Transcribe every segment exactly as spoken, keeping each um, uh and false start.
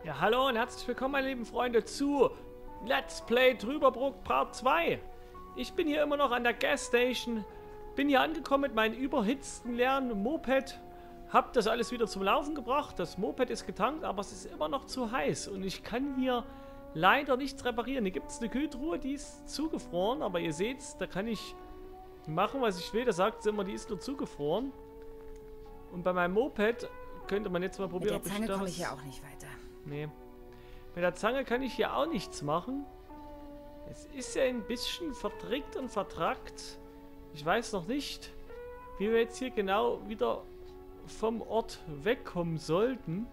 Ja, hallo und herzlich willkommen, meine lieben Freunde, zu Let's Play Trüberbrook Part zwei. Ich bin hier immer noch an der Gasstation, bin hier angekommen mit meinem überhitzten leeren Moped, hab das alles wieder zum Laufen gebracht. Das Moped ist getankt, aber es ist immer noch zu heiß und ich kann hier leider nichts reparieren. Hier gibt es eine Kühltruhe, die ist zugefroren, aber ihr seht, da kann ich machen, was ich will. Da sagt sie immer, die ist nur zugefroren. Und bei meinem Moped könnte man jetzt mal probieren, mit der Zange ob ich komme ich hier auch nicht weiter. Nee. Mit der Zange kann ich hier auch nichts machen. Es ist ja ein bisschen verdrickt und vertrackt. Ich weiß noch nicht, wie wir jetzt hier genau wieder vom Ort wegkommen sollten.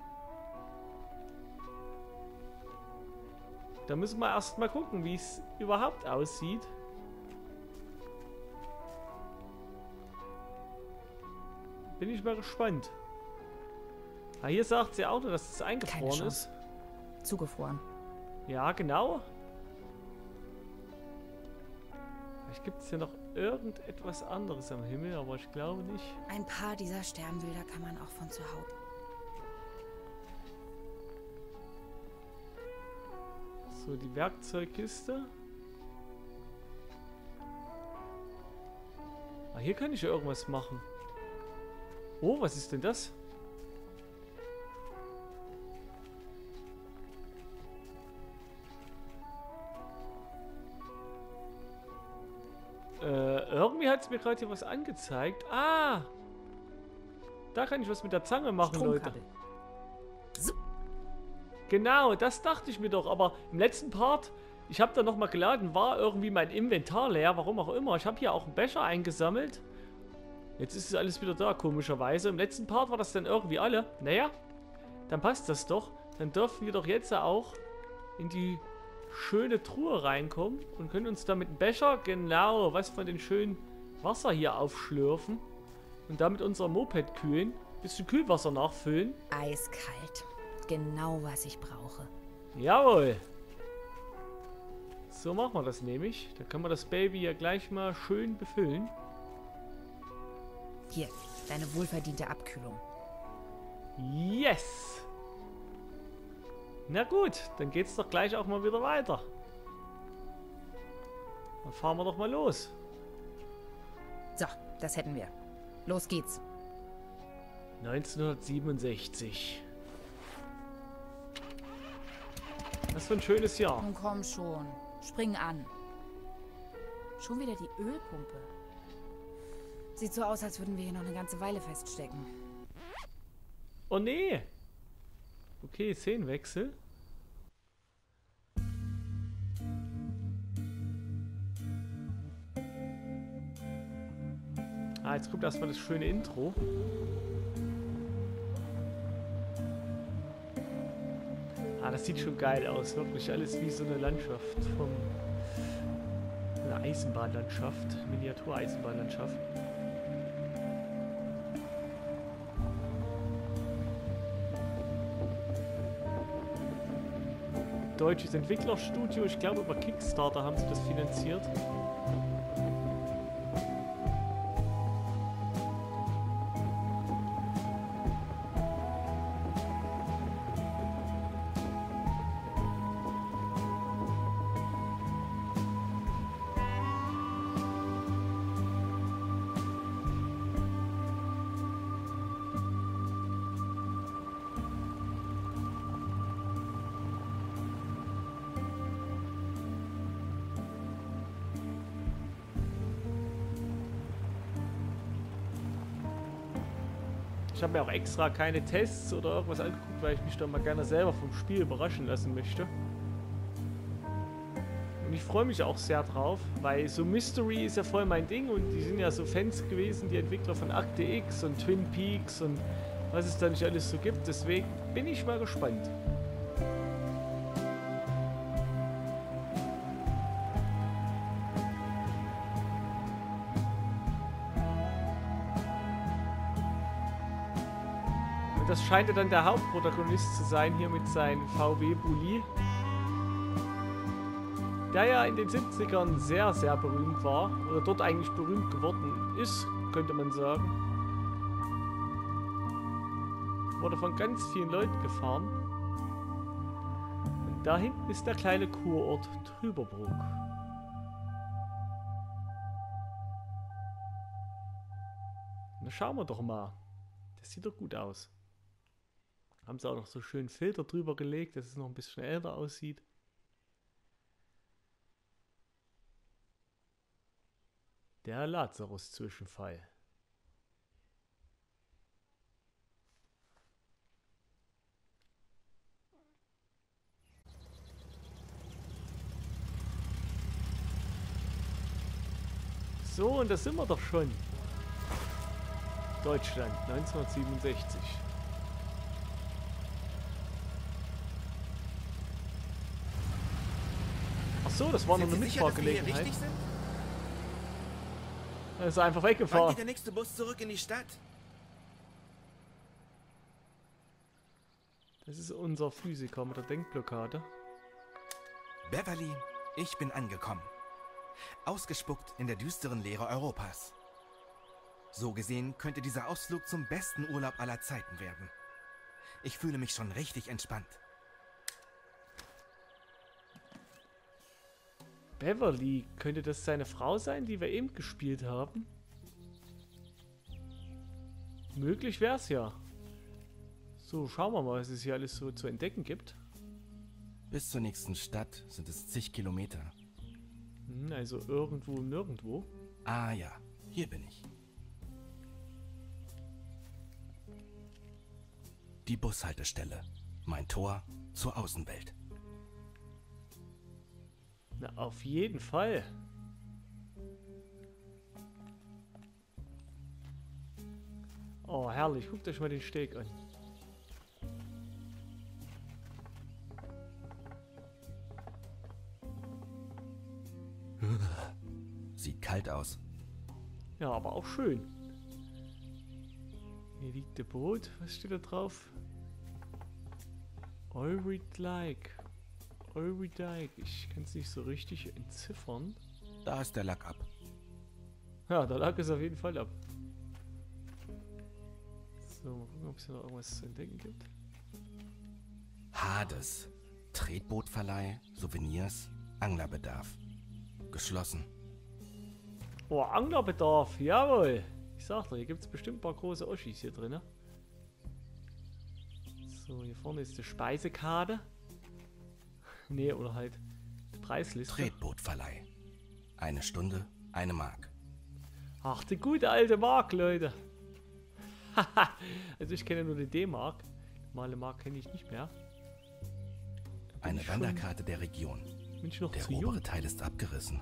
Da müssen wir erst mal gucken, wie es überhaupt aussieht. Bin ich mal gespannt. Ah, hier sagt sie auch nur, dass es eingefroren ist. Zugefroren. Ja, genau. Vielleicht gibt es hier noch irgendetwas anderes am Himmel, aber ich glaube nicht. Ein paar dieser Sternbilder kann man auch von zu Hause. So, die Werkzeugkiste. Ah, hier kann ich ja irgendwas machen. Oh, was ist denn das? Äh, irgendwie hat es mir gerade hier was angezeigt. Ah! Da kann ich was mit der Zange machen, Leute. Genau, das dachte ich mir doch. Aber im letzten Part, ich habe da nochmal geladen, war irgendwie mein Inventar leer. Warum auch immer. Ich habe hier auch einen Becher eingesammelt. Jetzt ist es alles wieder da, komischerweise. Im letzten Part war das dann irgendwie alle. Naja, dann passt das doch. Dann dürfen wir doch jetzt auch in die schöne Truhe reinkommen und können uns da mit dem Becher genau was von den schönen Wasser hier aufschlürfen und damit unser Moped kühlen, bisschen Kühlwasser nachfüllen. Eiskalt. Genau, was ich brauche. Jawohl. So machen wir das nämlich. Da können wir das Baby ja gleich mal schön befüllen. Hier, deine wohlverdiente Abkühlung. Yes! Na gut, dann geht's doch gleich auch mal wieder weiter. Dann fahren wir doch mal los. So, das hätten wir. Los geht's. neunzehnhundertsiebenundsechzig. Was für ein schönes Jahr. Nun komm schon. Spring an. Schon wieder die Ölpumpe. Sieht so aus, als würden wir hier noch eine ganze Weile feststecken. Oh nee. Okay, Szenenwechsel. Ah, jetzt kommt erstmal das schöne Intro. Ah, das sieht schon geil aus. Wirklich alles wie so eine Landschaft vom... eine Eisenbahnlandschaft. Miniatur-Eisenbahnlandschaft. Deutsches Entwicklerstudio. Ich glaube, über Kickstarter haben sie das finanziert. Ich habe mir auch extra keine Tests oder irgendwas angeguckt, weil ich mich doch mal gerne selber vom Spiel überraschen lassen möchte. Und ich freue mich auch sehr drauf, weil so Mystery ist ja voll mein Ding und die sind ja so Fans gewesen, die Entwickler von Akte X und Twin Peaks und was es da nicht alles so gibt. Deswegen bin ich mal gespannt. Das scheint ja dann der Hauptprotagonist zu sein, hier mit seinem V W Bulli. Der ja in den siebzigern sehr, sehr berühmt war. Oder dort eigentlich berühmt geworden ist, könnte man sagen. Wurde von ganz vielen Leuten gefahren. Da hinten ist der kleine Kurort Trüberbrook. Na, schauen wir doch mal. Das sieht doch gut aus. Haben sie auch noch so schön Filter drüber gelegt, dass es noch ein bisschen älter aussieht. Der Lazarus-Zwischenfall. So, und da sind wir doch schon. Deutschland, neunzehnhundertsiebenundsechzig. Ach so, das war noch eine Mitfahrgelegenheit. Er ist einfach weggefahren. Wann geht der nächste Bus zurück in die Stadt? Das ist unser Physiker mit der Denkblockade. Beverly, ich bin angekommen. Ausgespuckt in der düsteren Leere Europas. So gesehen könnte dieser Ausflug zum besten Urlaub aller Zeiten werden. Ich fühle mich schon richtig entspannt. Beverly, könnte das seine Frau sein, die wir eben gespielt haben? Möglich wär's ja. So, schauen wir mal, was es hier alles so zu entdecken gibt. Bis zur nächsten Stadt sind es zig Kilometer. Hm, also irgendwo, nirgendwo. Ah ja, hier bin ich. Die Bushaltestelle. Mein Tor zur Außenwelt. Na, auf jeden Fall. Oh, herrlich. Guckt euch mal den Steg an. Sieht kalt aus. Ja, aber auch schön. Hier liegt der Boot. Was steht da drauf? Euridike. Euridike. Ich kann es nicht so richtig entziffern. Da ist der Lack ab. Ja, der Lack ist auf jeden Fall ab. So, mal gucken, ob es hier noch irgendwas zu entdecken gibt. Hades. Tretbootverleih, Souvenirs, Anglerbedarf. Geschlossen. Oh, Anglerbedarf. Jawohl. Ich sag dir, hier gibt es bestimmt ein paar große Oschis hier drin. So, hier vorne ist die Speisekarte. Nee, oder halt die Preisliste. Tretbootverleih. Eine Stunde, eine Mark. Ach, die gute alte Mark, Leute. Also ich kenne nur die D-Mark. Normale Mark kenne ich nicht mehr. Eine Wanderkarte der Region. Bin ich noch Der zu obere jung? Teil ist abgerissen.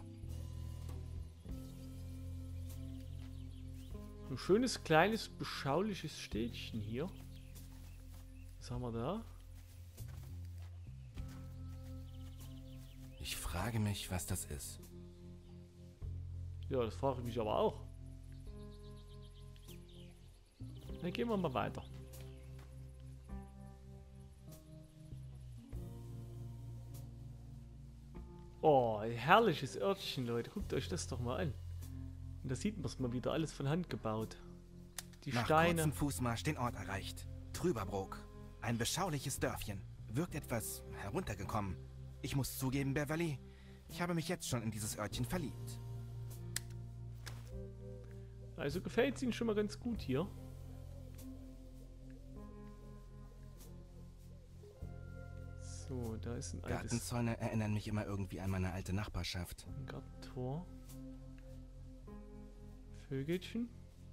Ein schönes, kleines, beschauliches Städtchen hier. Was haben wir da? Ich frage mich, was das ist. Ja, das frage ich mich aber auch. Dann gehen wir mal weiter. Oh, ein herrliches Örtchen, Leute. Guckt euch das doch mal an. Und da sieht man es mal wieder, alles von Hand gebaut. Die Nach Steine. kurzem Fußmarsch den Ort erreicht. Trüberbrook. Ein beschauliches Dörfchen. Wirkt etwas heruntergekommen. Ich muss zugeben, Beverly, ich habe mich jetzt schon in dieses Örtchen verliebt. Also gefällt es Ihnen schon mal ganz gut hier. So, da ist ein altes Gartenzäune erinnern mich immer irgendwie an meine alte Nachbarschaft. Gartentor. Vögelchen.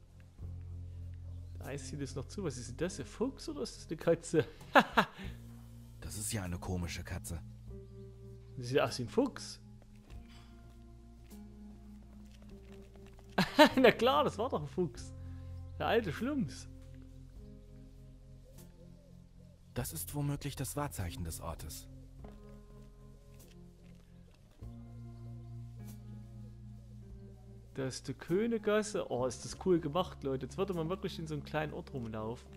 Da ist hier das noch zu. Was ist denn das? Ein Fuchs oder ist das eine Katze? Das ist ja eine komische Katze. Das sieht aus wie ein Fuchs. Na klar, das war doch ein Fuchs. Der alte Schlumps. Das ist womöglich das Wahrzeichen des Ortes. Das ist die Königasse. Oh, ist das cool gemacht, Leute. Jetzt würde man wirklich in so einem kleinen Ort rumlaufen.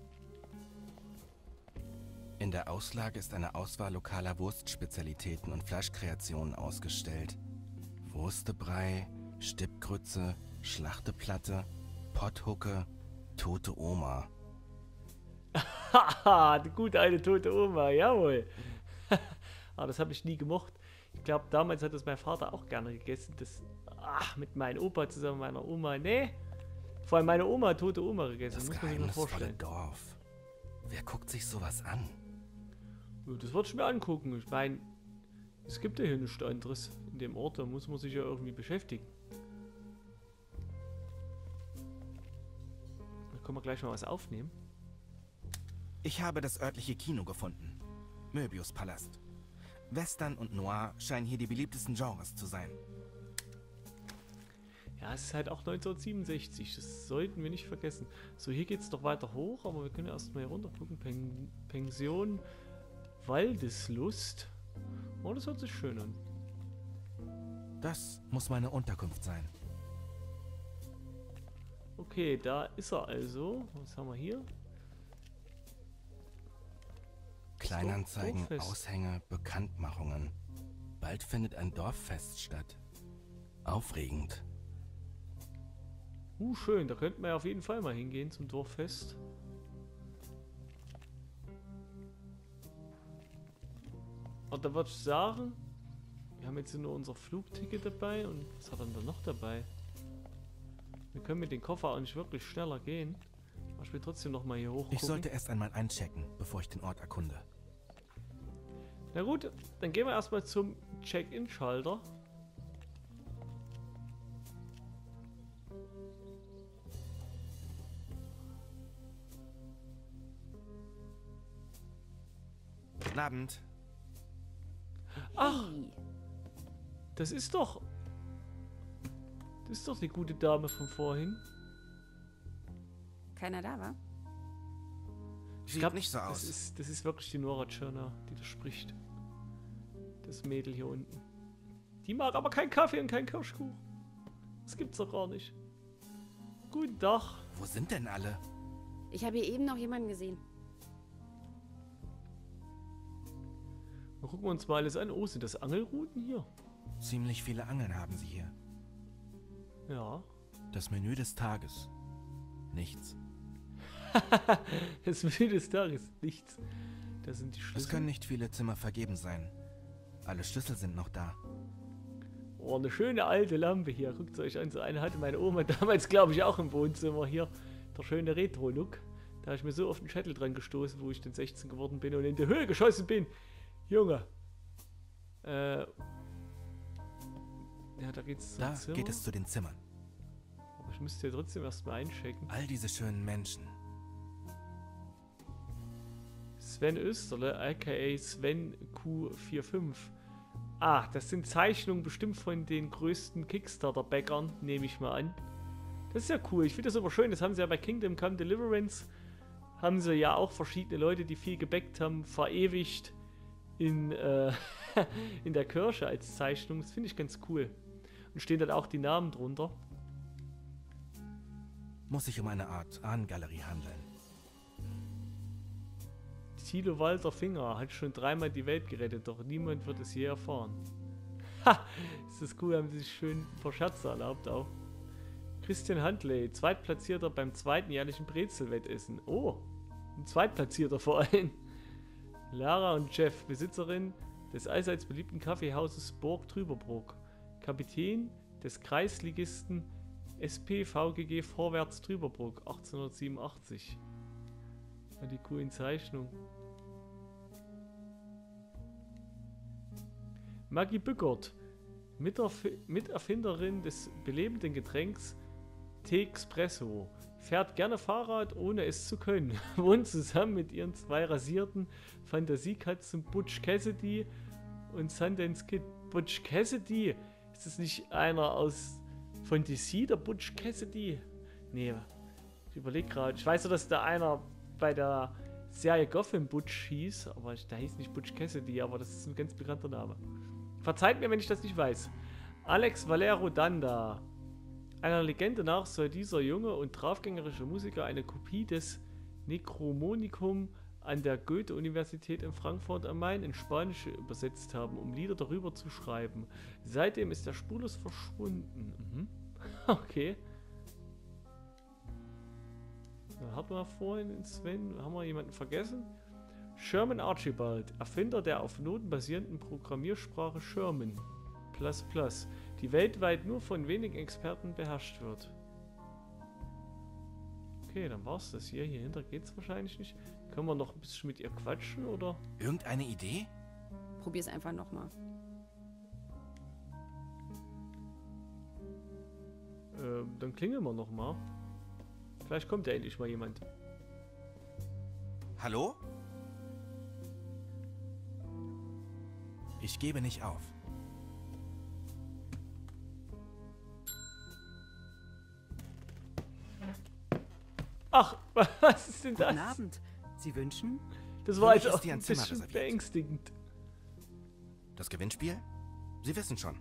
In der Auslage ist eine Auswahl lokaler Wurstspezialitäten und Fleischkreationen ausgestellt. Wurstebrei, Stippgrütze, Schlachteplatte, Potthucke, tote Oma. Haha, die gute alte tote Oma, jawohl. Aber das habe ich nie gemocht. Ich glaube, damals hat das mein Vater auch gerne gegessen. Das, ach, mit meinem Opa zusammen, meiner Oma. Nee, vor allem meine Oma, tote Oma gegessen. Das muss man sich mal geheimnisvolle vorstellen. Dorf. Wer guckt sich sowas an? Das würde ich mir angucken. Ich meine, es gibt ja hier nichts anderes in dem Ort. Da muss man sich ja irgendwie beschäftigen. Da können wir gleich mal was aufnehmen. Ich habe das örtliche Kino gefunden. Möbius-Palast. Western und Noir scheinen hier die beliebtesten Genres zu sein. Ja, es ist halt auch neunzehnhundertsiebenundsechzig. Das sollten wir nicht vergessen. So, hier geht es doch weiter hoch, aber wir können ja erstmal hier runter gucken. Pen Pension Waldeslust. Oh, das hört sich schön an. Das muss meine Unterkunft sein. Okay, da ist er also. Was haben wir hier? Kleinanzeigen, Dorffest. Aushänge, Bekanntmachungen. Bald findet ein Dorffest statt. Aufregend. Uh, schön. Da könnten wir ja auf jeden Fall mal hingehen zum Dorffest. Und da würde ich sagen, wir haben jetzt nur unser Flugticket dabei. Und was hat er denn da noch dabei? Wir können mit dem Koffer auch nicht wirklich schneller gehen. Aber ich will trotzdem noch mal hier hoch. Ich sollte erst einmal einchecken, bevor ich den Ort erkunde. Na gut, dann gehen wir erstmal zum Check-in-Schalter. Guten Abend. Ach, das ist doch... Das ist doch die gute Dame von vorhin. Keiner da war? Sieht glaub, nicht so das aus. Ist, das ist wirklich die Nora Tschirner, die das spricht. Das Mädel hier unten. Die mag aber keinen Kaffee und keinen Kirschkuchen. Das gibt's doch gar nicht. Guten Tag. Wo sind denn alle? Ich habe hier eben noch jemanden gesehen. Dann gucken wir uns mal alles an. Oh, sind das Angelrouten hier? Ziemlich viele Angeln haben sie hier. Ja. Das Menü des Tages. Nichts. Das Menü des Tages. Nichts. Das sind die Schlüssel. Es können nicht viele Zimmer vergeben sein. Alle Schlüssel sind noch da. Oh, eine schöne alte Lampe hier. Guckt euch an. So eine hatte meine Oma damals, glaube ich, auch im Wohnzimmer hier. Der schöne Retro-Look. Da habe ich mir so auf den Schädel dran gestoßen, wo ich dann sechzehn geworden bin und in die Höhe geschossen bin. Junge. Äh. Ja, da geht's zum Da Zimmer. geht es zu den Zimmern. Aber ich müsste ja trotzdem erstmal einchecken. All diese schönen Menschen. Sven Österle, aka Sven Q fünfundvierzig. Ah, das sind Zeichnungen bestimmt von den größten Kickstarter-Bäckern, nehme ich mal an. Das ist ja cool. Ich finde das aber schön. Das haben sie ja bei Kingdom Come Deliverance. Haben sie ja auch verschiedene Leute, die viel gebäckt haben, verewigt in, äh, in der Kirche als Zeichnung. Das finde ich ganz cool. Und stehen dann auch die Namen drunter. Muss sich um eine Art Ahnengalerie handeln. Thilo Walter Finger hat schon dreimal die Welt gerettet, doch niemand wird es je erfahren. Ha! Ist das cool, haben sie sich schön ein paar Scherze erlaubt auch. Christian Huntley, Zweitplatzierter beim zweiten jährlichen Brezelwettessen. Oh, ein Zweitplatzierter vor allem. Lara und Jeff, Besitzerin des allseits beliebten Kaffeehauses Burg Trüberbrook. Kapitän des Kreisligisten S P V G G Vorwärts Trüberbrook, achtzehnhundertsiebenundachtzig. Ja, die coolen Zeichnungen. Maggie Bückert, Miterf Miterfinderin des belebenden Getränks T-Expresso, fährt gerne Fahrrad, ohne es zu können, wohnt zusammen mit ihren zwei rasierten Fantasiekatzen Butch Cassidy und Sundance Kid. Butch Cassidy? Ist das nicht einer aus von D C, der Butch Cassidy? Nee, ich überlege gerade. Ich weiß ja, dass da einer bei der Serie Gotham Butch hieß, aber der hieß nicht Butch Cassidy, aber das ist ein ganz bekannter Name. Verzeiht mir, wenn ich das nicht weiß. Alex Valero Danda. Einer Legende nach soll dieser junge und draufgängerische Musiker eine Kopie des Necromonicum an der Goethe-Universität in Frankfurt am Main in Spanisch übersetzt haben, um Lieder darüber zu schreiben. Seitdem ist er spurlos verschwunden. Mhm. Okay. Da hatten wir vorhin in Sven, haben wir jemanden vergessen? Sherman Archibald, Erfinder der auf Noten basierenden Programmiersprache Sherman plus plus, die weltweit nur von wenigen Experten beherrscht wird. Okay, dann war's das hier. Hier hinter geht's wahrscheinlich nicht. Können wir noch ein bisschen mit ihr quatschen, oder? Irgendeine Idee? Probier's einfach nochmal. Ähm, dann klingeln wir nochmal. Vielleicht kommt ja endlich mal jemand. Hallo? Ich gebe nicht auf. Ach, was ist denn das? Guten Abend. Sie wünschen? Das Für war mich jetzt ist auch hier ein ein Zimmer bisschen reserviert. beängstigend. Das Gewinnspiel? Sie wissen schon.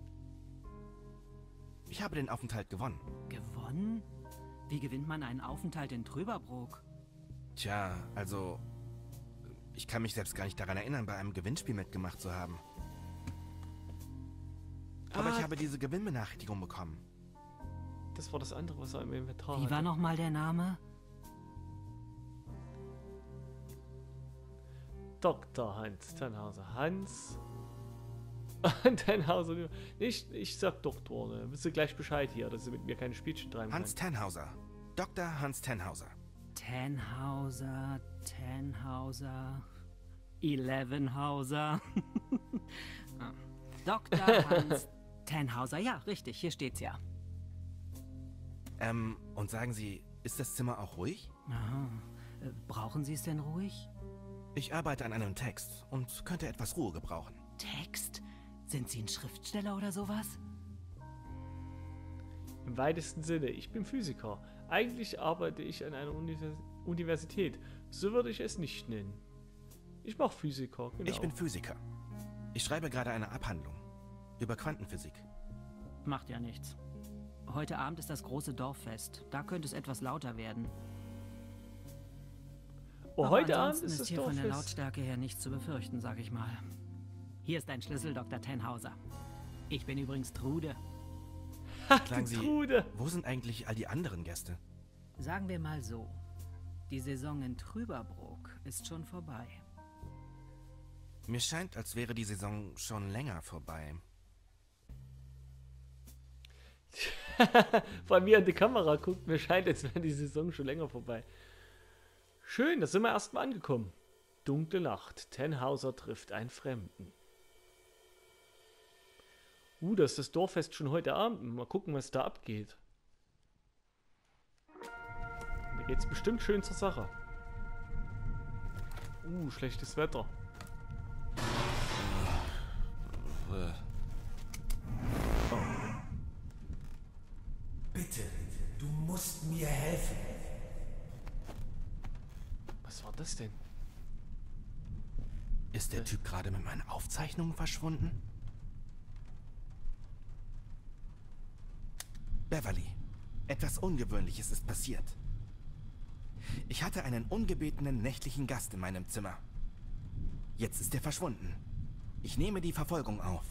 Ich habe den Aufenthalt gewonnen. Gewonnen? Wie gewinnt man einen Aufenthalt in Trüberbrook? Tja, also... Ich kann mich selbst gar nicht daran erinnern, bei einem Gewinnspiel mitgemacht zu haben. Aber Ah. ich habe diese Gewinnbenachrichtigung bekommen. Das war das andere, was er im Inventar Wie hatte. war nochmal der Name? Doktor Hans Tannhauser. Hans... Tannhauser. Ich, ich sag Doktor, ne? Wisst ihr gleich Bescheid hier, dass ihr mit mir keine Spielchen treiben Hans kann. Tannhauser. Doktor Hans Tannhauser. Tannhauser, Tannhauser, Elevenhauser. Ah. Doktor Hans Tannhauser. Ja, richtig, hier steht's ja. Ähm, und sagen Sie, ist das Zimmer auch ruhig? Aha. Äh, Brauchen Sie es denn ruhig? Ich arbeite an einem Text und könnte etwas Ruhe gebrauchen. Text? Sind Sie ein Schriftsteller oder sowas? Im weitesten Sinne, ich bin Physiker. Eigentlich arbeite ich an einer Uni Universität. So würde ich es nicht nennen. Ich mache Physiker, genau. Ich bin Physiker. Ich schreibe gerade eine Abhandlung über Quantenphysik. Macht ja nichts. Heute Abend ist das große Dorffest. Da könnte es etwas lauter werden. Oh, Aber heute Abend ansonsten ist ist das hier von der Dorffest. Lautstärke her nichts zu befürchten, sag ich mal. Hier ist ein Schlüssel, Doktor Tannhauser. Ich bin übrigens Trude. Sagen Sie, Trude. wo sind eigentlich all die anderen Gäste? Sagen wir mal so. Die Saison in Trüberbrook ist schon vorbei. Mir scheint, als wäre die Saison schon länger vorbei. Vor allem, wie er in die Kamera guckt, mir scheint, als wäre die Saison schon länger vorbei. Schön, da sind wir erstmal angekommen. Dunkle Nacht. Tannhauser trifft einen Fremden. Uh, das ist das Dorffest schon heute Abend. Mal gucken, was da abgeht. Da geht's bestimmt schön zur Sache. Uh, schlechtes Wetter. Bitte, du musst mir helfen. Was war das denn? Ist der Typ gerade mit meinen Aufzeichnungen verschwunden? Beverly, etwas Ungewöhnliches ist passiert. Ich hatte einen ungebetenen nächtlichen Gast in meinem Zimmer. Jetzt ist er verschwunden. Ich nehme die Verfolgung auf.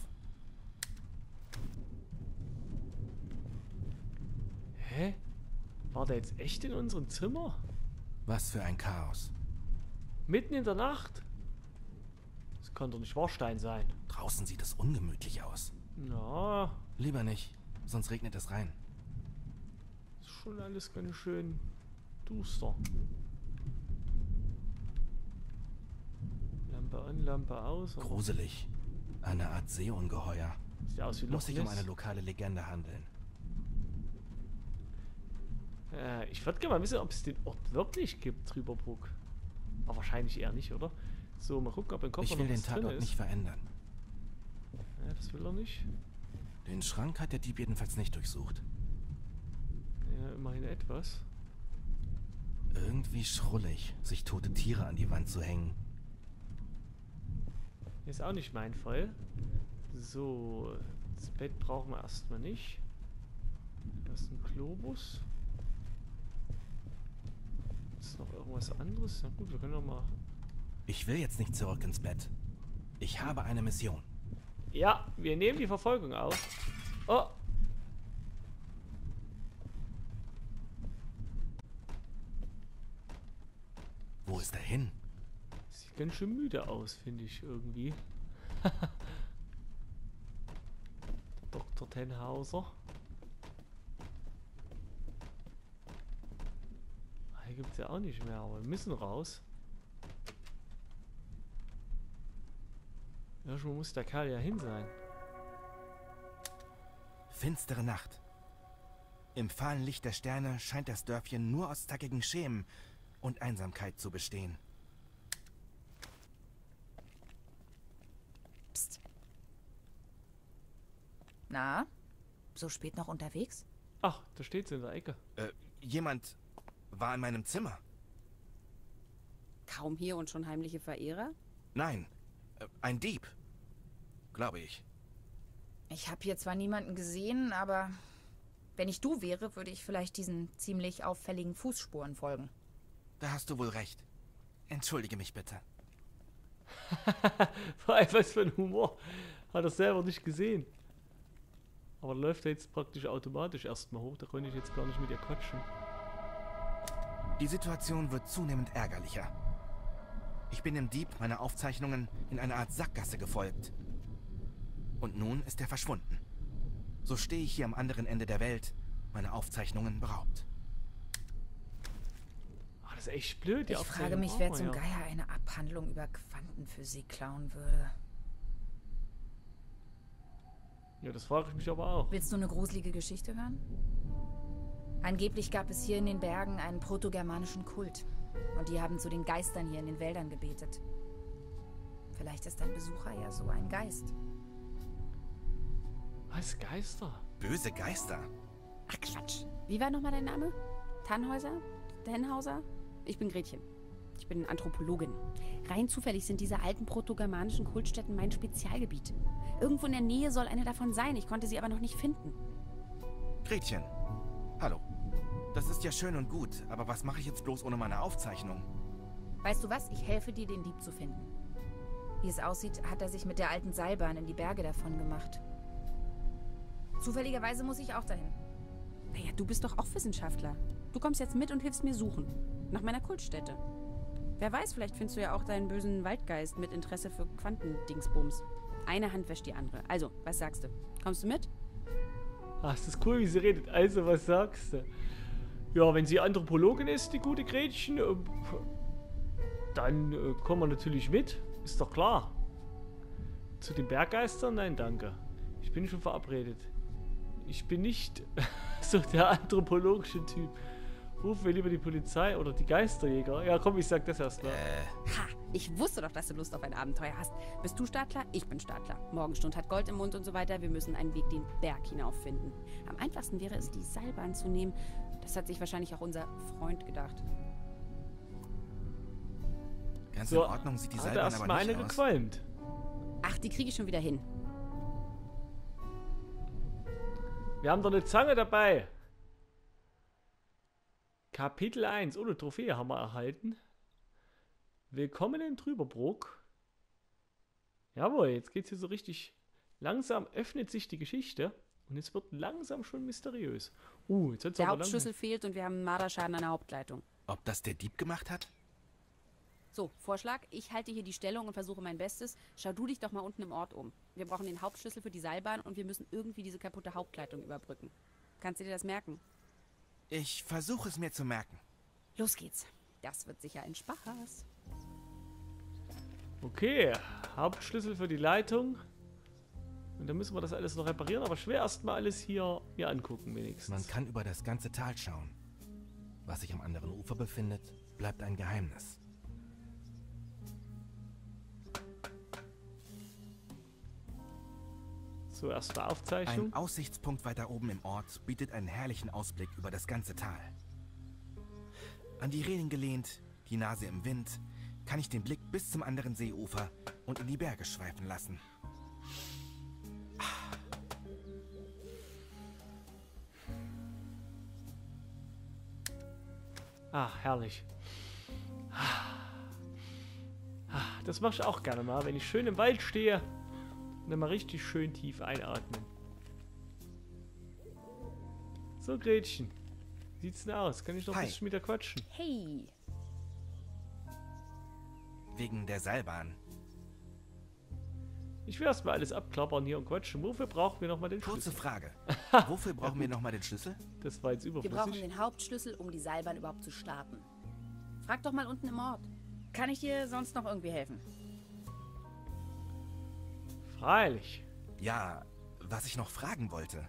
Hä? War der jetzt echt in unserem Zimmer? Was für ein Chaos. Mitten in der Nacht? Das kann doch nicht Warstein sein. Draußen sieht es ungemütlich aus. Na, Lieber nicht, sonst regnet es rein. ist schon alles ganz schön duster. Lampe an, Lampe aus. aber Gruselig. Eine Art Seeungeheuer. Sieht aus wie Muss sich um Loch eine Ness. lokale Legende handeln. Äh, ich würde gerne mal wissen, ob es den Ort wirklich gibt, Trüberbrook. Aber wahrscheinlich eher nicht, oder? So, mal gucken, ob im Koffer Ich will noch den was drin Tatort ist. nicht verändern. Ja, das will er nicht. Den Schrank hat der Dieb jedenfalls nicht durchsucht. Ja, immerhin etwas. Irgendwie schrullig, sich tote Tiere an die Wand zu hängen. Ist auch nicht mein Fall. So, das Bett brauchen wir erstmal nicht. Das ist ein Globus. Ist noch irgendwas anderes? Na gut, wir können doch mal... Ich will jetzt nicht zurück ins Bett. Ich habe eine Mission. Ja, wir nehmen die Verfolgung auf. Oh! Wo ist er hin? Sie Sieht ganz schön müde aus, finde ich irgendwie. Doktor Tenhauser. Hier gibt es ja auch nicht mehr, aber wir müssen raus. Irgendwo muss der Kerl ja hin sein. Finstere Nacht. Im fahlen Licht der Sterne scheint das Dörfchen nur aus zackigen Schemen und Einsamkeit zu bestehen. Psst. Na? So spät noch unterwegs? Ach, da steht sie in der Ecke. Äh, jemand war in meinem Zimmer. Kaum hier und schon heimliche Verehrer? Nein, äh, ein Dieb. Glaube ich. Ich habe hier zwar niemanden gesehen, aber wenn ich du wäre, würde ich vielleicht diesen ziemlich auffälligen Fußspuren folgen. Da hast du wohl recht. Entschuldige mich bitte. Was für ein Humor. Hat er selber nicht gesehen. Aber da läuft er jetzt praktisch automatisch erstmal hoch. Da konnte ich jetzt gar nicht mit ihr quatschen. Die Situation wird zunehmend ärgerlicher. Ich bin dem Dieb meiner Aufzeichnungen in eine Art Sackgasse gefolgt. Und nun ist er verschwunden. So stehe ich hier am anderen Ende der Welt, meine Aufzeichnungen beraubt. Ah, das ist echt blöd. Die Ich Aufzeichnung frage mich, brauchen wer wir zum ja. Geier eine Abhandlung über Quantenphysik klauen würde. Ja, das frage ich mich aber auch. Willst du eine gruselige Geschichte hören? Angeblich gab es hier in den Bergen einen protogermanischen Kult. Und die haben zu den Geistern hier in den Wäldern gebetet. Vielleicht ist dein Besucher ja so ein Geist. Was? Geister? Böse Geister? Ach Quatsch. Wie war nochmal dein Name? Tannhäuser? Tenhauser? Ich bin Gretchen. Ich bin Anthropologin. Rein zufällig sind diese alten protogermanischen Kultstätten mein Spezialgebiet. Irgendwo in der Nähe soll eine davon sein. Ich konnte sie aber noch nicht finden. Gretchen. Hallo. Das ist ja schön und gut, aber was mache ich jetzt bloß ohne meine Aufzeichnung? Weißt du was? Ich helfe dir, den Dieb zu finden. Wie es aussieht, hat er sich mit der alten Seilbahn in die Berge davon gemacht. Zufälligerweise muss ich auch dahin. Naja, du bist doch auch Wissenschaftler. Du kommst jetzt mit und hilfst mir suchen. Nach meiner Kultstätte. Wer weiß, vielleicht findest du ja auch deinen bösen Waldgeist mit Interesse für Quantendingsbums. Eine Hand wäscht die andere. Also, was sagst du? Kommst du mit? Ach, das ist cool, wie sie redet. Also, was sagst du? Ja, wenn sie Anthropologin ist, die gute Gretchen, äh, dann äh, kommen wir natürlich mit. Ist doch klar. Zu den Berggeistern? Nein, danke. Ich bin schon verabredet. Ich bin nicht so der anthropologische Typ. Rufen wir lieber die Polizei oder die Geisterjäger. Ja, komm, ich sag das erst mal. Äh, Ha! Ich wusste doch, dass du Lust auf ein Abenteuer hast. Bist du Startler? Ich bin Startler. Morgenstund hat Gold im Mund und so weiter. Wir müssen einen Weg den Berg hinauffinden. Am einfachsten wäre es, die Seilbahn zu nehmen. Das hat sich wahrscheinlich auch unser Freund gedacht. ganz So, in Ordnung sieht die hat er Seilbahn erst aber mal nicht eine aus. gequalmt. Ach, die kriege ich schon wieder hin. Wir haben doch eine Zange dabei. Kapitel eins. Oh, eine Trophäe haben wir erhalten. Willkommen in Trüberbrook. Jawohl, jetzt geht's hier so richtig. Langsam öffnet sich die Geschichte. Und es wird langsam schon mysteriös. Uh, jetzt wird's Der aber Hauptschlüssel fehlt und wir haben einen Marderschaden an der Hauptleitung. Ob das der Dieb gemacht hat? So, Vorschlag. Ich halte hier die Stellung und versuche mein Bestes. Schau du dich doch mal unten im Ort um. Wir brauchen den Hauptschlüssel für die Seilbahn und wir müssen irgendwie diese kaputte Hauptleitung überbrücken. Kannst du dir das merken? Ich versuche es mir zu merken. Los geht's. Das wird sicher ein Spaß. Okay, Hauptschlüssel für die Leitung. Und dann müssen wir das alles noch reparieren, aber schwer erstmal alles hier mir angucken wenigstens. Man kann über das ganze Tal schauen. Was sich am anderen Ufer befindet, bleibt ein Geheimnis. So, erste Aufzeichnung. Ein Aussichtspunkt weiter oben im Ort bietet einen herrlichen Ausblick über das ganze Tal. An die Reling gelehnt, die Nase im Wind, kann ich den Blick bis zum anderen Seeufer und in die Berge schweifen lassen. Ah, herrlich. Ah, das mache ich auch gerne mal, wenn ich schön im Wald stehe und dann mal richtig schön tief einatmen. So, Gretchen. Wie sieht's denn aus? Kann ich noch Hi. ein bisschen mit dir quatschen? Hey! wegen der Seilbahn. Ich will erstmal alles abklappern hier und quatschen. Wofür brauchen wir nochmal den Kurze Schlüssel? Frage. Wofür brauchen wir nochmal den Schlüssel? Das war jetzt Wir brauchen überflüssig. den Hauptschlüssel, um die Seilbahn überhaupt zu starten. Frag doch mal unten im Ort. Kann ich dir sonst noch irgendwie helfen? Freilich. Ja, was ich noch fragen wollte.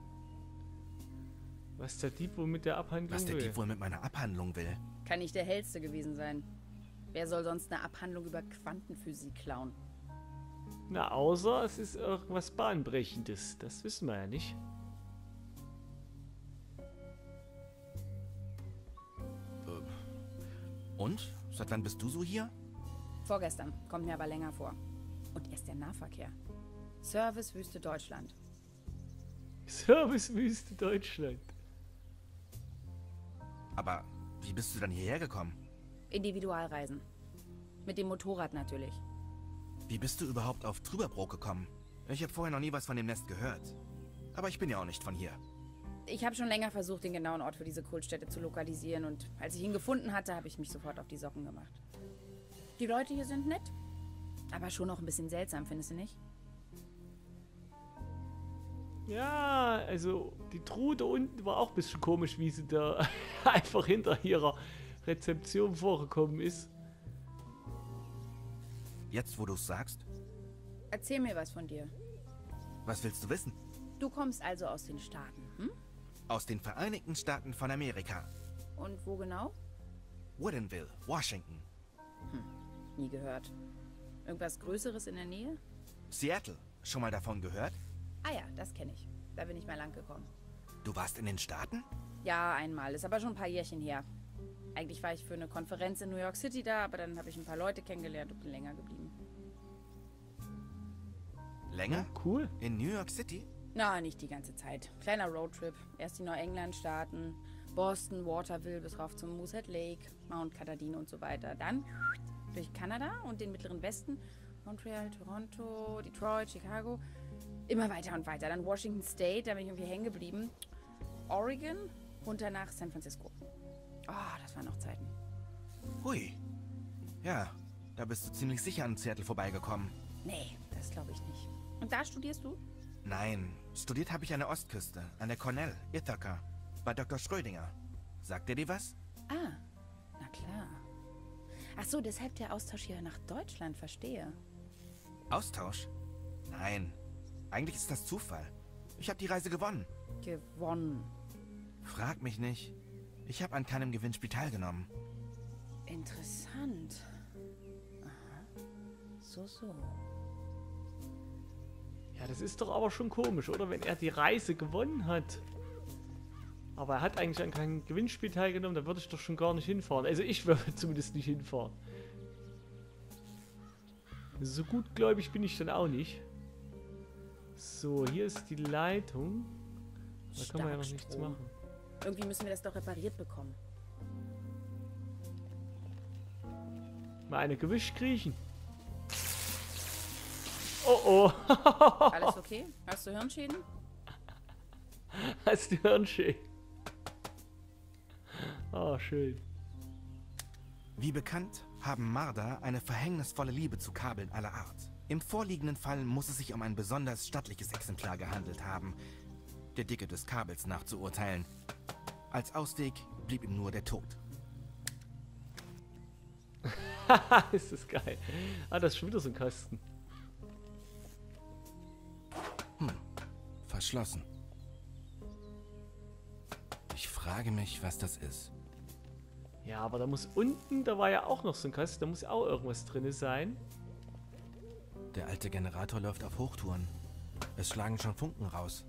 Was der Dieb wohl mit der Abhandlung Was der will. Dieb wohl mit meiner Abhandlung will. Kann nicht der hellste gewesen sein. Wer soll sonst eine Abhandlung über Quantenphysik klauen? Na, außer es ist irgendwas Bahnbrechendes. Das wissen wir ja nicht. Und? Seit wann bist du so hier? Vorgestern. Kommt mir aber länger vor. Und erst der Nahverkehr. Servicewüste Deutschland. Servicewüste Deutschland. Aber wie bist du dann hierher gekommen? Individualreisen. Mit dem Motorrad natürlich. Wie bist du überhaupt auf Trüberbrook gekommen? Ich habe vorher noch nie was von dem Nest gehört. Aber ich bin ja auch nicht von hier. Ich habe schon länger versucht, den genauen Ort für diese Kultstätte zu lokalisieren. Und als ich ihn gefunden hatte, habe ich mich sofort auf die Socken gemacht. Die Leute hier sind nett. Aber schon noch ein bisschen seltsam, findest du nicht? Ja, also die Trude unten war auch ein bisschen komisch, wie sie da einfach hinter ihrer Rezeption vorgekommen ist. Jetzt, wo du es sagst, Erzähl mir was von dir. was willst du wissen? Du kommst also aus den Staaten, hm? Aus den Vereinigten Staaten von Amerika. Und wo genau? Woodinville, Washington. Nie gehört. Irgendwas Größeres in der Nähe? Seattle, schon mal davon gehört? Ah ja, das kenne ich. Da bin ich mal lang gekommen. Du warst in den Staaten? Ja, einmal. Ist aber schon ein paar Jährchen her. Eigentlich war ich für eine Konferenz in New York City da, aber dann habe ich ein paar Leute kennengelernt und bin länger geblieben. Länger? Cool. In New York City? Na, nicht die ganze Zeit. Kleiner Roadtrip. Erst die Neuengland-Staaten, Boston, Waterville bis rauf zum Moosehead Lake, Mount Katahdin und so weiter. Dann durch Kanada und den mittleren Westen, Montreal, Toronto, Detroit, Chicago. Immer weiter und weiter. Dann Washington State, da bin ich irgendwie hängen geblieben. Oregon, runter nach San Francisco. Oh, das waren noch Zeiten. Hui. Ja, da bist du ziemlich sicher an Seattle vorbeigekommen. Nee, das glaube ich nicht. Und da studierst du? Nein, studiert habe ich an der Ostküste, an der Cornell, Ithaca, bei Doktor Schrödinger. Sagt er dir was? Ah, na klar. Ach so, deshalb der Austausch hier nach Deutschland, verstehe. Austausch? Nein, eigentlich ist das Zufall. Ich habe die Reise gewonnen. Gewonnen. Frag mich nicht. Ich habe an keinem Gewinnspiel teilgenommen. Interessant. Aha. So, so. Ja, das ist doch aber schon komisch, oder? Wenn er die Reise gewonnen hat. Aber er hat eigentlich an keinem Gewinnspiel teilgenommen, da würde ich doch schon gar nicht hinfahren. Also ich würde zumindest nicht hinfahren. So gutgläubig bin ich dann auch nicht. So, hier ist die Leitung. Da kann man ja noch nichts Starkstrom. machen. Irgendwie müssen wir das doch repariert bekommen. Mal eine gewischt kriechen. Oh oh. Alles okay? Hast du Hirnschäden? Hast du Hirnschäden? Oh, schön. Wie bekannt, haben Marder eine verhängnisvolle Liebe zu Kabeln aller Art. Im vorliegenden Fall muss es sich um ein besonders stattliches Exemplar gehandelt haben, der Dicke des Kabels nach zu urteilen. Als Ausweg blieb ihm nur der Tod. Haha, ist das geil. Ah, das ist schon wieder so ein Kasten. Verschlossen. Ich frage mich, was das ist. Ja, aber da muss unten, da war ja auch noch so ein Kasten, da muss ja auch irgendwas drin sein. Der alte Generator läuft auf Hochtouren. Es schlagen schon Funken raus.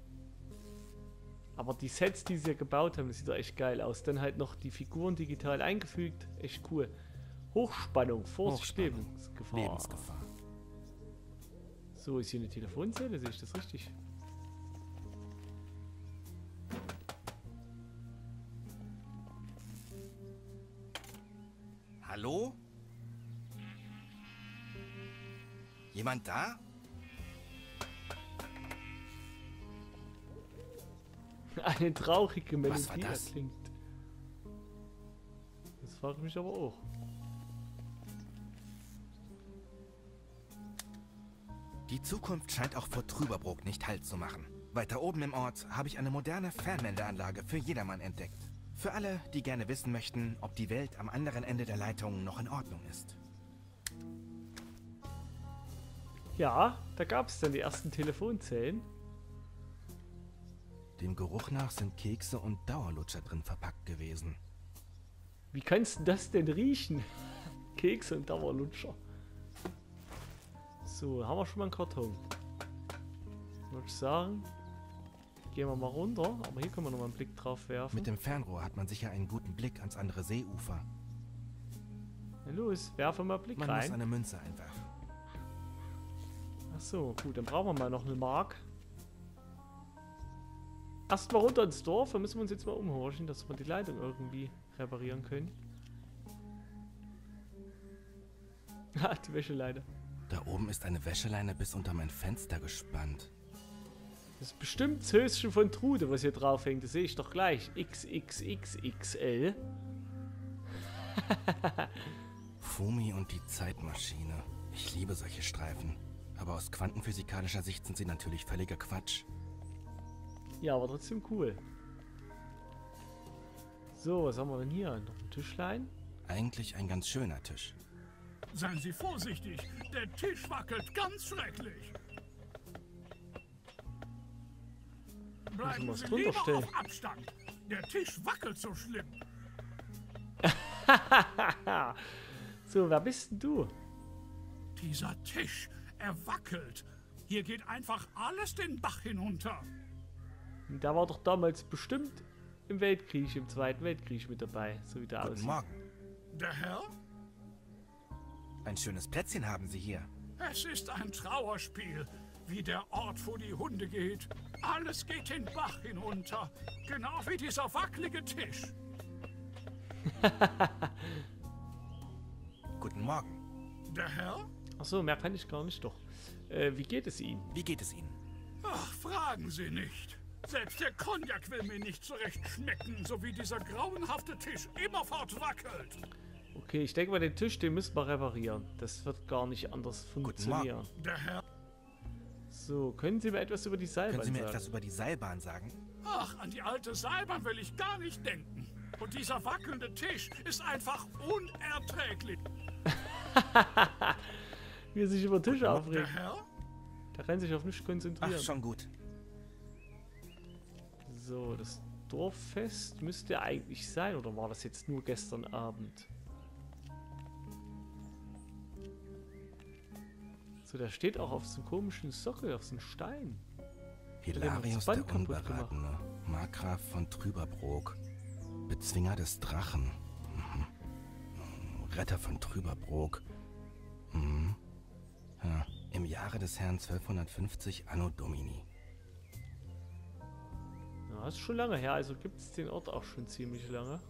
Aber die Sets, die sie ja gebaut haben, das sieht doch echt geil aus. Dann halt noch die Figuren digital eingefügt. Echt cool. Hochspannung, Vorsicht, Hochspannung. Lebensgefahr. Lebensgefahr. So, ist hier eine Telefonzelle? Sehe ich das richtig? Hallo? Jemand da? Eine traurige Melodie Was war das? erklingt. Das frage ich mich aber auch. Die Zukunft scheint auch vor Trüberbrook nicht Halt zu machen. Weiter oben im Ort habe ich eine moderne Fernmeldeanlage für jedermann entdeckt. Für alle, die gerne wissen möchten, ob die Welt am anderen Ende der Leitung noch in Ordnung ist. Ja, da gab es dann die ersten Telefonzellen. Dem Geruch nach sind Kekse und Dauerlutscher drin verpackt gewesen. Wie kannst du das denn riechen? Kekse und Dauerlutscher. So, haben wir schon mal einen Karton. Würde ich sagen, gehen wir mal runter. Aber hier können wir noch mal einen Blick drauf werfen. Mit dem Fernrohr hat man sicher einen guten Blick ans andere Seeufer. Na los, werfen wir mal einen Blick Man rein. muss eine Münze einwerfen. Ach so, gut, dann brauchen wir mal noch eine Mark. Erstmal runter ins Dorf, da müssen wir uns jetzt mal umhorchen, dass wir die Leitung irgendwie reparieren können. Ah, die Wäscheleine. Da oben ist eine Wäscheleine bis unter mein Fenster gespannt. Das ist bestimmt das Höschen von Trude, was hier drauf hängt. Das sehe ich doch gleich. X X X X L. Fumi und die Zeitmaschine. Ich liebe solche Streifen. Aber aus quantenphysikalischer Sicht sind sie natürlich völliger Quatsch. Ja, aber trotzdem cool. So, was haben wir denn hier? Noch ein Tischlein? Eigentlich ein ganz schöner Tisch. Seien Sie vorsichtig, der Tisch wackelt ganz schrecklich. Bleiben was Sie drunter lieber stellen. auf Abstand. Der Tisch wackelt so schlimm. So, wer bist denn du? Dieser Tisch, er wackelt. Hier geht einfach alles den Bach hinunter. Der war doch damals bestimmt im Weltkrieg, im Zweiten Weltkrieg mit dabei, so wie der Guten aussieht. Morgen. Der Herr? Ein schönes Plätzchen haben Sie hier. Es ist ein Trauerspiel, wie der Ort, wo die Hunde geht. Alles geht den Bach hinunter, genau wie dieser wackelige Tisch. Guten Morgen. Der Herr? Achso, mehr kann ich gar nicht doch. Äh, wie geht es Ihnen? Wie geht es Ihnen? Ach, fragen Sie nicht. Selbst der Cognac will mir nicht so recht schmecken, so wie dieser grauenhafte Tisch immerfort wackelt. Okay, ich denke mal, den Tisch, den müssen wir reparieren. Das wird gar nicht anders funktionieren. Der Herr? So, können Sie mir etwas über die Seilbahn Können Sie mir sagen? etwas über die Seilbahn sagen? Ach, an die alte Seilbahn will ich gar nicht denken. Und dieser wackelnde Tisch ist einfach unerträglich. Wie er sich über Tische Der aufregt. Herr? Der kann sich auf nichts konzentrieren. Ach, schon gut. So, das Dorffest müsste eigentlich sein, oder war das jetzt nur gestern Abend? So, der steht auch auf so einem komischen Sockel, auf so einem Stein. Hilarius das der Band kaputt gemacht. Unberatene, Markgraf von Trüberbrook, Bezwinger des Drachen, mhm. Retter von Trüberbrook, mhm. Ja, im Jahre des Herrn zwölfhundertfünfzig Anno Domini. Ja, ist schon lange her, also gibt es den Ort auch schon ziemlich lange.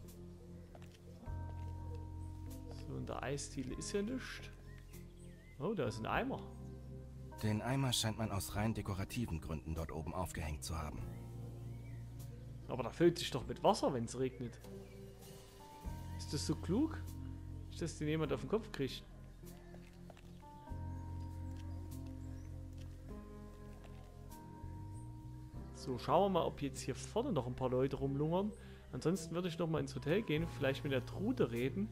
So, und der Eisdiele ist ja nichts. Oh, da ist ein Eimer. Den Eimer scheint man aus rein dekorativen Gründen dort oben aufgehängt zu haben. Aber da füllt sich doch mit Wasser, wenn es regnet. Ist das so klug? Nicht, dass den jemand auf den Kopf kriegt. So, schauen wir mal, ob jetzt hier vorne noch ein paar Leute rumlungern. Ansonsten würde ich noch mal ins Hotel gehen, vielleicht mit der Trude reden.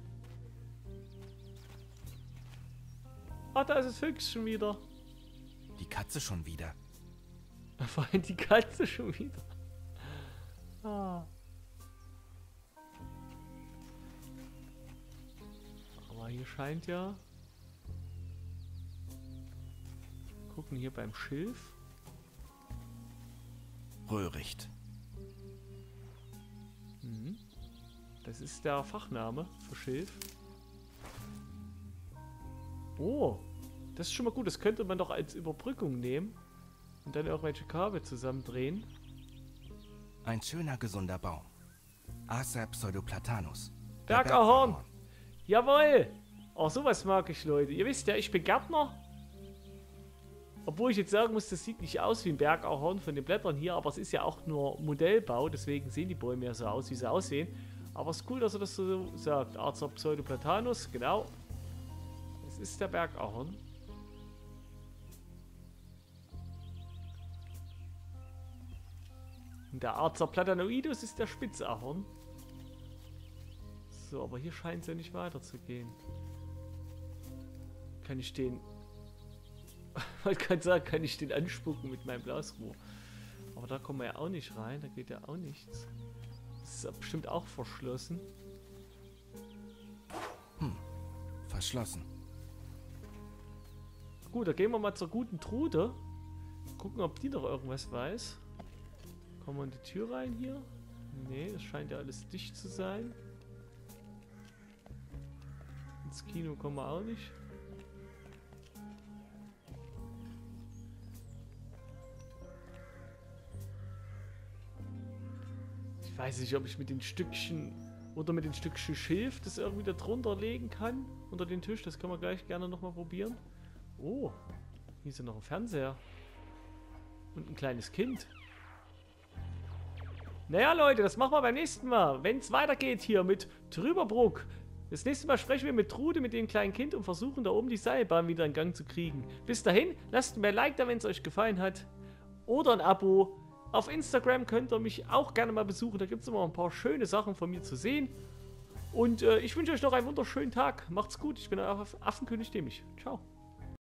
Ah, da ist das Füchs schon wieder. Die Katze schon wieder. Vor allem die Katze schon wieder. Ah. Aber hier scheint ja... Gucken hier beim Schilf. Röhricht. Mhm. Das ist der Fachname für Schilf. Oh, das ist schon mal gut. Das könnte man doch als Überbrückung nehmen. Und dann irgendwelche Kabel zusammendrehen. Ein schöner, gesunder Baum. Acer pseudoplatanus. Der Bergahorn! Bergahorn. Jawohl! Oh, sowas mag ich, Leute. Ihr wisst ja, ich bin Gärtner. Obwohl ich jetzt sagen muss, das sieht nicht aus wie ein Bergahorn von den Blättern hier, aber es ist ja auch nur Modellbau, deswegen sehen die Bäume ja so aus, wie sie aussehen. Aber es ist cool, dass er das so sagt. Acer pseudoplatanus, genau. Das ist der Bergahorn. Und der Arzer Platanoidus ist der Spitzahorn. So, aber hier scheint es ja nicht weiterzugehen. Kann ich den... Ich wollte gerade sagen, kann ich den anspucken mit meinem Blasrohr. Aber da kommen wir ja auch nicht rein, da geht ja auch nichts. Das ist ja bestimmt auch verschlossen. Hm, verschlossen. Gut, da gehen wir mal zur guten Trude. Gucken, ob die noch irgendwas weiß. Kommen wir in die Tür rein hier? Nee, das scheint ja alles dicht zu sein. Ins Kino kommen wir auch nicht. Ich weiß nicht, ob ich mit den Stückchen oder mit den Stückchen Schilf das irgendwie da drunter legen kann. Unter den Tisch. Das können wir gleich gerne nochmal probieren. Oh, hier ist ja noch ein Fernseher. Und ein kleines Kind. Naja, Leute, das machen wir beim nächsten Mal. Wenn es weitergeht hier mit Trüberbruck. Das nächste Mal sprechen wir mit Trude, mit dem kleinen Kind und versuchen da oben die Seilbahn wieder in Gang zu kriegen. Bis dahin, lasst mir ein Like da, wenn es euch gefallen hat. Oder ein Abo. Auf Instagram könnt ihr mich auch gerne mal besuchen. Da gibt es immer ein paar schöne Sachen von mir zu sehen. Und äh, ich wünsche euch noch einen wunderschönen Tag. Macht's gut. Ich bin euer Affenkönig Demisch. Ciao.